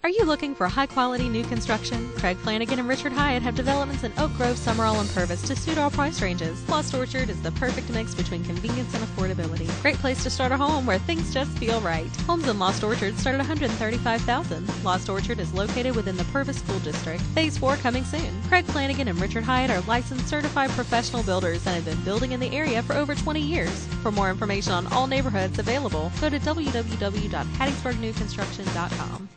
Are you looking for high-quality new construction? Craig Flanagan and Richard Hyatt have developments in Oak Grove, Summerall, and Purvis to suit all price ranges. Lost Orchard is the perfect mix between convenience and affordability. Great place to start a home where things just feel right. Homes in Lost Orchard start at $135,000. Lost Orchard is located within the Purvis School District. Phase 4 coming soon. Craig Flanagan and Richard Hyatt are licensed certified professional builders and have been building in the area for over 20 years. For more information on all neighborhoods available, go to www.hattiesburgnewconstruction.com.